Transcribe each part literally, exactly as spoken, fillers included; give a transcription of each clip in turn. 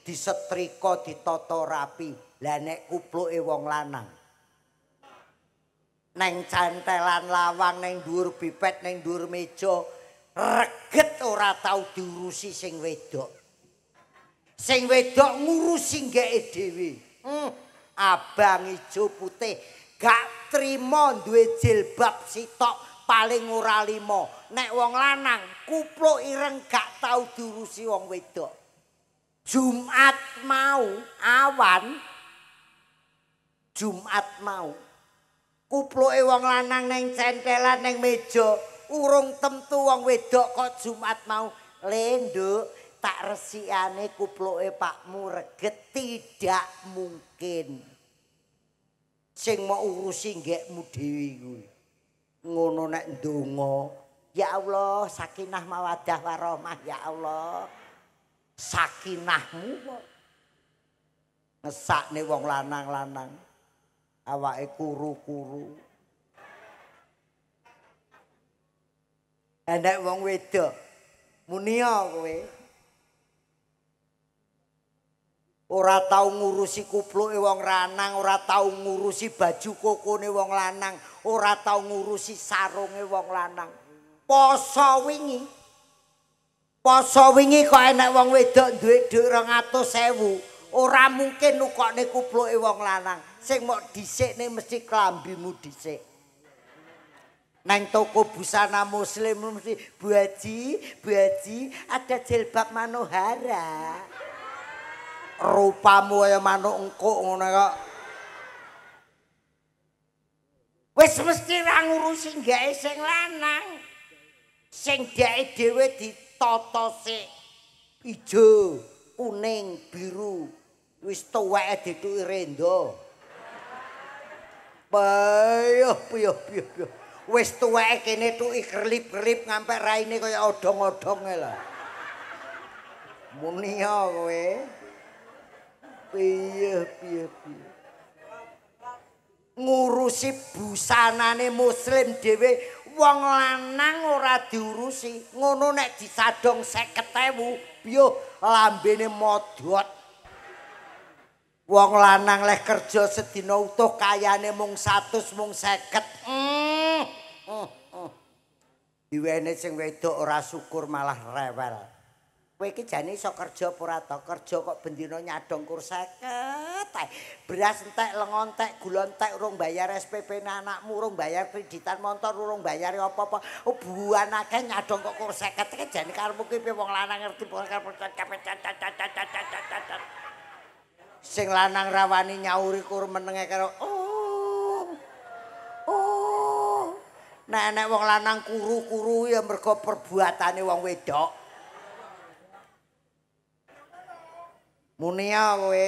disetrika ditata rapi. Lah nek kupluke wong lanang neng cantelan lawang neng dhuwur bipet neng dhuwur meja reget ora tau diurusi sing wedok. Sing wedok ngurusi nggeke dhewe. Hmm, abang ijo putih gak trima duwe jilbab sitok paling ora lima. Nek wong lanang kupluk ireng gak tau diurusi wong wedok. Jumat mau awan Jumat mau kupluke wong lanang neng centelan neng meja urung tentu wong wedok kok Jumat mau lenduk tak resikane kupluke pakmu reget tidak mungkin sing mau urusi nggekmu dhewe kuwi ngono nek ndonga ya Allah sakinah mawaddah warahmah ya Allah sakinahmu kok ngesakne wong lanang-lanang awake kuru-kuru. Enek wong wedok munia kowe. Ora tau ngurusi kupluke wong lanang, ora tau ngurusi baju kokone wong lanang, ora tau ngurusi sarunge wong lanang. Poso wingi. Poso wingi kok enek wong wedok duwe dhuwit rong atus ewu. Ora mungkin nukokne kupluke wong lanang. Sing mok dhisikne mesti klambimu dhisik. Nang toko busana muslim mesti Bu Haji, Bu Haji ada jilbab Manohara. Rupamu kaya manuk engkuk ngono kok. Wis mesti ra ngurusi nggake sing lanang. Sing dheke dhewe ditata sik. Ijo, kuning, biru. Wis tuweke dituki renda. Payah payah payah. Wis tuweke kene tuki kerlip-kerlip ngampe raine kaya odong-odonge lho. Munia kowe. Payah payah payah. Ngurusi busanane muslim dhewe wong lanang ora diurusi. Ngono nek disadong seket ewu, piye lambene modot. Wong lanang leh kerja sedina utuh kayane mung satus mung seket. Mm. Mm. Mm. Diwene sing wedok ora syukur malah rewel. Kowe iki jane iso kerja apa ora to? Kerja kok bendina nyadong kur seket. Beras entek, lenga entek, gula entek urung bayar S P P-ne anakmu, urung bayar kreditan motor, urung bayar apa-apa. Oh, buan akeh nyadong kok kur seket. Iki jane karepmu ki wong lanang ngerti ora sing lanang rawani nyauri kur menenge karo oh oh nek nek wong lanang kuru-kuru ya mergo perbuatane wong wedok munia kowe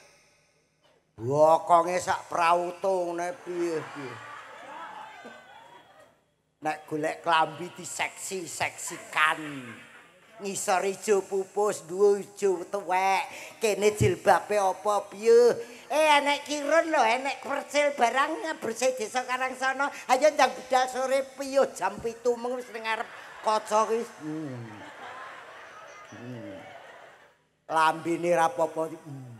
bokonge sak prautung nek piye piye nek golek klambi diseksi-seksikan ngisor ijo pupus dhuwur ijo tuwek kene jilbabe apa piye eh enek kirun lho enek percil barang bersih desa Karangsana ayo ndang budal sore piye jam pitu mung wis ning ngarep kaca ki hmm. hmm. lambene ra apa-apa hmm.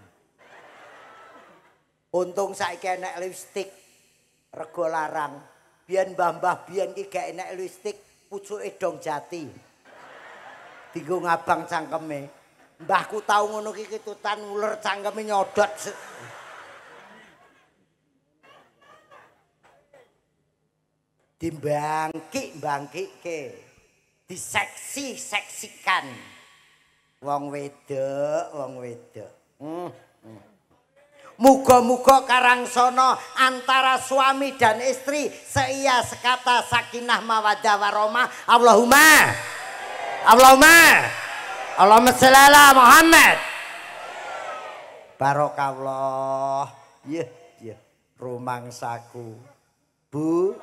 untung saiki enek lipstik rego larang biyen mbah-mbah biyen ki gak enek lipstik pucuke dong jati dienggo ngabang cangkeme. Mbahku tau ngono ki kitutan uler cangkeme nyodot. Dimbangkik mbangkikke. Diseksi-seksikan. Wong wedok, wong wedok. Hmm. hmm. Muga-muga Karangsana antara suami dan istri seia sekata sakinah mawaddah warahmah. Allahumma Allahumma Allahumma sholli ala Muhammad. Barokallah. Yeh, yeh, rumangsaku. Bu,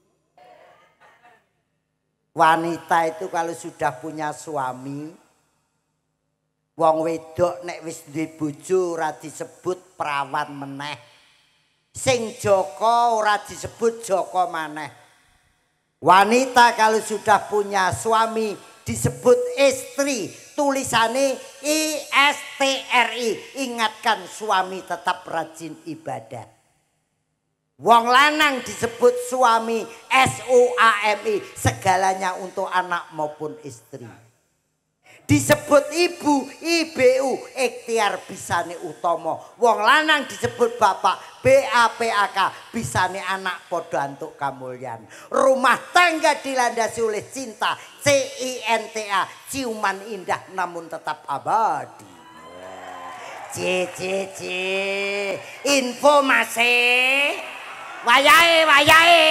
wanita itu kalau sudah punya suami, wong wedok nek wis duwe bojo ora disebut perawan meneh. Sing joko ora disebut joko maneh. Wanita kalau sudah punya suami disebut istri, tulisane I S T R I I ingatkan suami tetap rajin ibadah. Wong lanang disebut suami, S U A M I, segalanya untuk anak maupun istri. Disebut ibu, I B U, ikhtiar bisane utama. Wong lanang disebut bapak, B A P A K, bisane anak padha antuk kamulyan. Rumah tangga dilandasi oleh cinta, C I N T A, ciuman indah namun tetap abadi. C C C, info masih, wayahe wayahe.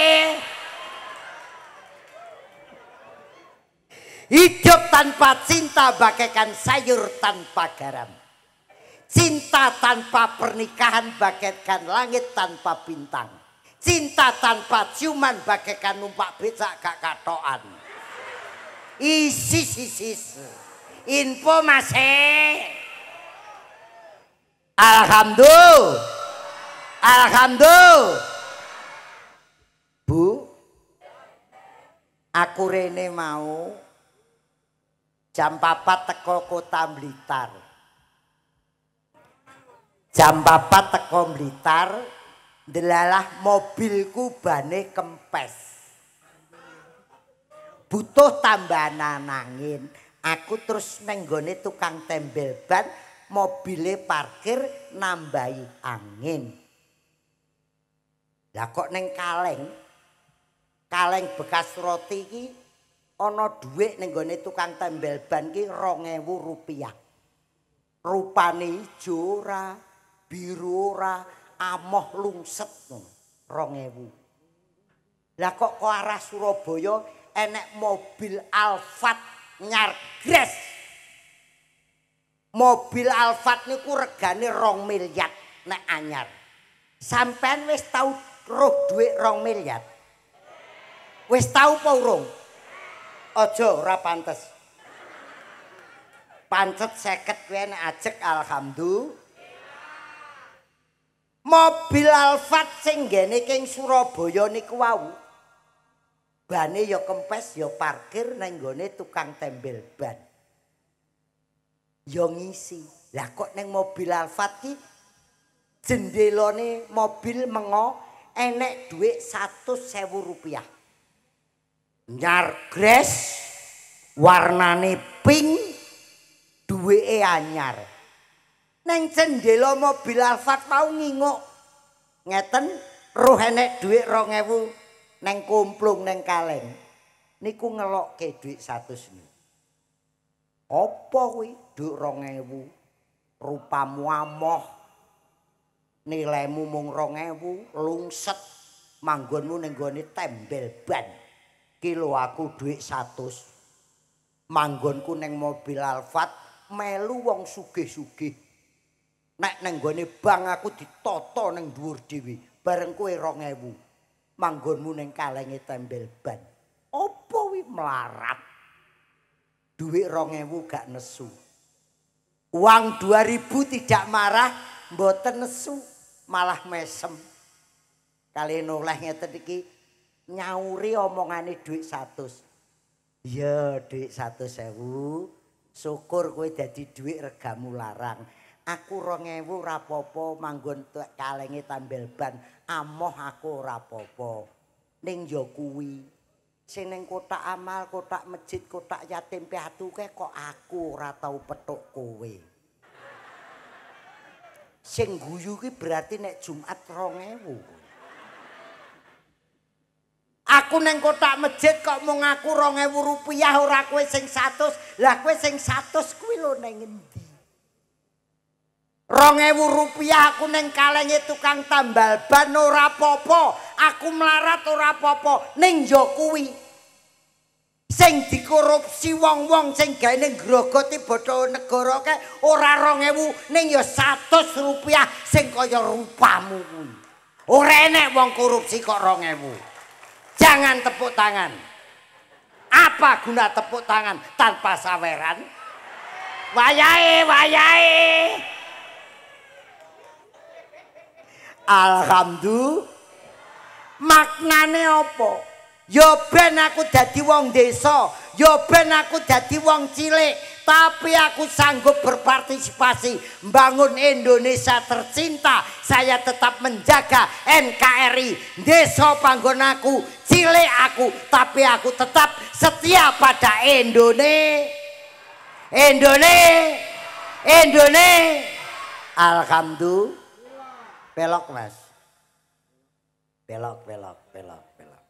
Hidup tanpa cinta bagaikan sayur tanpa garam. Cinta tanpa pernikahan bagaikan langit tanpa bintang. Cinta tanpa ciuman bagaikan numpak becak gak katoan. Isis isis. Info masih. Alhamdulillah. Alhamdulillah. Bu, aku rene mau jam papat teko kota Blitar. Jam papat teko Blitar, delalah mobilku bane kempes. Butuh tambahan angin. Aku terus nenggone tukang tembel ban, mobile parkir nambahi angin. Lah kok neng kaleng, kaleng bekas roti iki ana dhuwit ning gone tukang tembel ban ki rong ewu rupiah. Rupane ijo ora, biru ora, amoh lungset rong ewu. Lah kok ke arah Surabaya enek mobil Alphard nyargres. Mobil Alphard niku regane rong miliar nek anyar. Sampean wis tau roh dhuwit rong miliar? Wis tau apa urung? Aja ora pantes. Pancet seket kowe nek ajek alhamdulillah. Mobil Alphard sing ngene king Surabaya niku wau. Bane ya kempes ya parkir nang nggone tukang tembel ban. Ya ngisi. Lah kok ning mobil Alphard ki jendelane mobil mengo enek dhuwit seratus ribu rupiah. Nyargres warnane pink duweke anyar. Neng jendela mobil Alphard mau nginguk ngeten roh enek dhuwit rong ewu neng kumplung neng kaleng niku ngelokke dhuwit seratus niku. Apa kuwi dhuwit rong ewu rupamu amoh nilaimu mung rong ewu lungset manggonmu ning gone tembel ban. Kilo aku duit seratus manggonku neng mobil Alphard melu wong sugih-sugih. Nek neng gone bang aku ditoto neng dhuwur dhewe bareng kowe rong ewu manggonmu neng kalenge tembel ban. Apa wi melarat duit rong ewu gak nesu. Uang dua ribu tidak marah mboten nesu malah mesem. Kali noleh ngeten iki nyauri omongane duit seratus. Ya duit seratus ribu. Syukur kowe dadi duit regamu larang. Aku rong ewu ora apa-apa manggon kalenge tambel ban. Amoh aku ora apa-apa. Ning ya kuwi sing ning kotak amal, kotak masjid, kotak yatim piatu kae kok aku ora tau petuk kowe. Sing guyu ki berarti nek Jumat rong ewu. Aku neng kotak masjid kok mung aku rong ewu rupiah ora kowe sing seratus. Lah kowe sing seratus kuwi lho neng endi? Rong ewu rupiah aku neng kalenge tukang tambal ban ora apa-apa. Aku melarat ora apa-apa. Ning yo kuwi sing dikorupsi wong-wong sing gaene grogoti bodho negara kae ora rong ewu ning yo seratus rupiah sing kaya rupamu kuwi. Ora enek wong korupsi kok rong ewu. Jangan tepuk tangan. Apa guna tepuk tangan tanpa saweran? Wayahe, wayahe. Alhamdulillah. Maknane apa? Ya ben aku dadi wong desa, ya ben aku dadi wong cilik, tapi aku sanggup berpartisipasi membangun Indonesia tercinta. Saya tetap menjaga N K R I, desa panggonaku, cilik aku, tapi aku tetap setia pada Indonesia. Indonesia. Indonesia. Alhamdulillah. Pelok Mas. Pelok, pelok, pelok, pelok.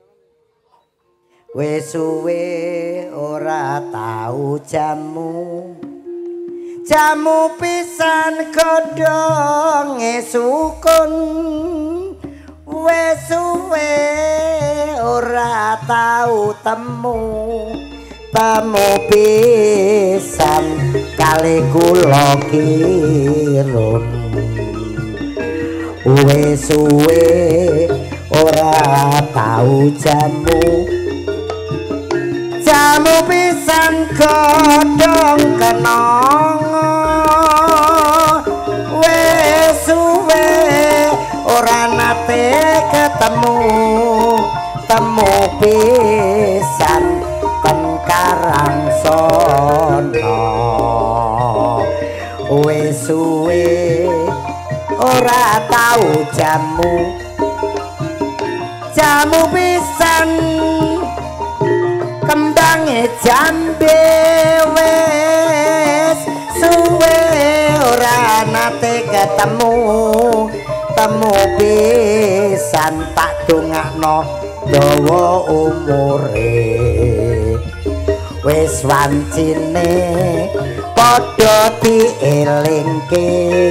Wis suwe ora tau jamu. Jamu pisan godhong sukun. Wis suwe ora tau temu. Temu pisan kali kula kirun. Wis suwe ora tau jamu. Jamu pisan godhong kenong. Wis suwe ora nate ketemu. Temu pisan ten Karangsono. Wis suwe ora tau jamu. Jamu pisan kembange jambe. Wis suwe ora nate ketemu. Temu pisan tak dongakno dawa umure. Wis wancine padha dielingke.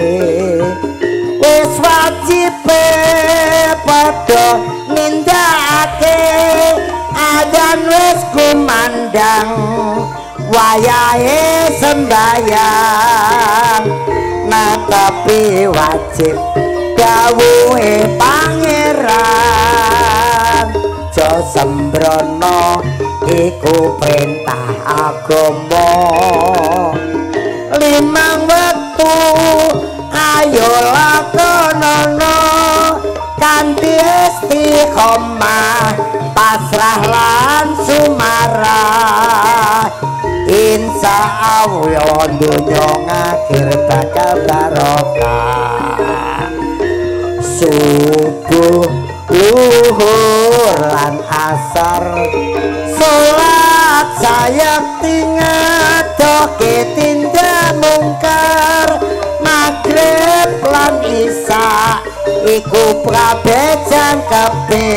Wis wajibe padha nindakake. Adzan wis kumandang wayahe sembayang. Nah tapi wajib dawuhe pangeran. Jo sembrono iku perintah agama. Limang wektu ayo lakonono kanthi istiqomah pasrah lan sumarah. Insya Allah dunya ngakhir bakal barokah. Subuh luhur lan asar salat sayekti ngadoke tindak mungkar. Maghrib lan isya iku kabeh jangkepe.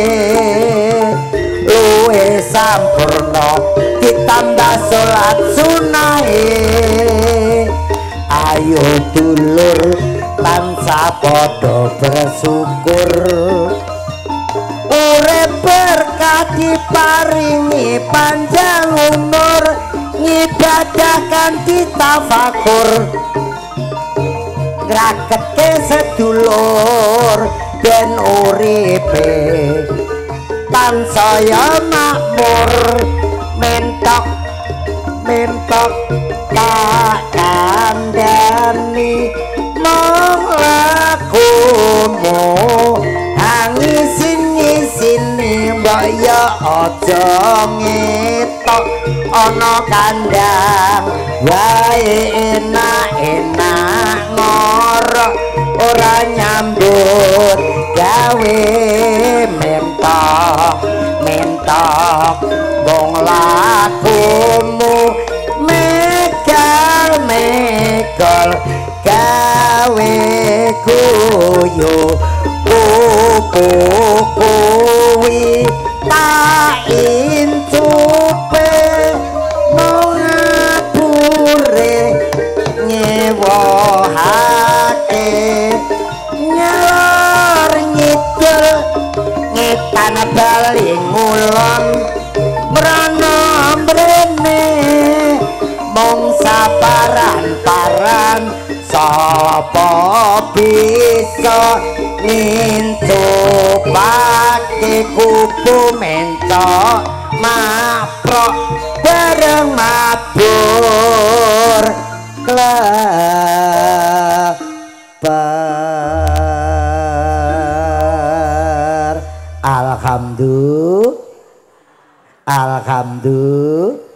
Luwih sampurna ditambah salat sunahe. Ayo dulur tansah padha bersyukur. Urip berkah diparingi panjang umur. Ngibadah kanthi tafakur. Ngraketke sedulur ben uripe tansaya makmur. Mentok mentok tak kandhani mong lakumu. Angisin-ngisini mbok ya aja ngetok ana kandhang wae enak-enak ngorok ora nyambut gawe. Mentok mentok wong lakumu megal megal gawe guyu kuku kuwi tak incupe mau ngapure nyewohake nyalor ngidul ngetan bali ngulon mrana mrene mong saparan-paran. Sapa bisa nintupake kuku mentok maprok bareng mabur kleber. Alhamdulillah. Alhamdulillah.